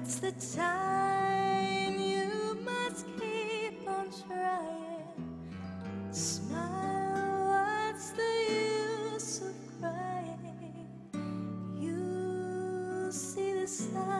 It's the time you must keep on trying. Smile, what's the use of crying? You see the sign.